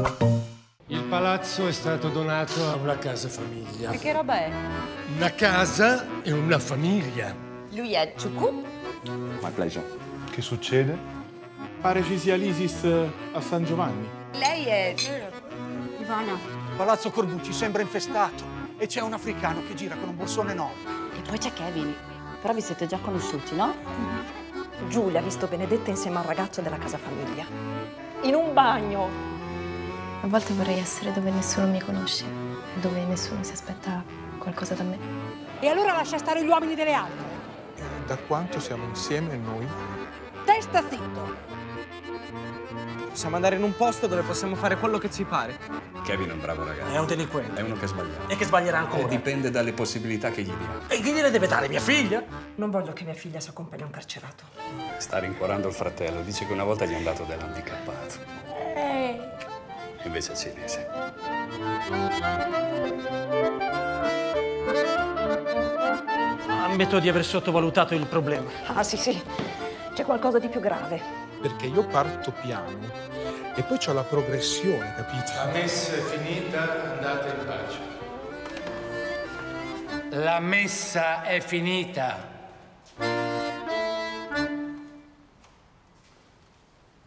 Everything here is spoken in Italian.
Il palazzo è stato donato a una casa famiglia. E che roba è? Una casa e una famiglia. Lui è Ciucù? My pleasure. Che succede? Pare ci sia l'Isis a San Giovanni. Lei è... Ivana. Palazzo Corbucci sembra infestato e c'è un africano che gira con un borsone enorme. E poi c'è Kevin. Però vi siete già conosciuti, no? Giulia ha visto Benedetta insieme a un ragazzo della casa famiglia. In un bagno. A volte vorrei essere dove nessuno mi conosce, dove nessuno si aspetta qualcosa da me. E allora lascia stare gli uomini delle altre. Da quanto siamo insieme noi? Testa zitto. Possiamo andare in un posto dove possiamo fare quello che ci pare. Kevin è un bravo ragazzo. È un delinquente. È uno che sbaglia. E che sbaglierà ancora. Dipende dalle possibilità che gli dia. E chi gliele deve dare, mia figlia? Non voglio che mia figlia si accompagni a un carcerato. Sta rincuorando il fratello. Dice che una volta gli è andato dell'handicappato. Invece è cinese. Ammetto di aver sottovalutato il problema. Ah, sì. C'è qualcosa di più grave. Perché io parto piano e poi c'ho la progressione, capito? La messa è finita, andate in pace. La messa è finita.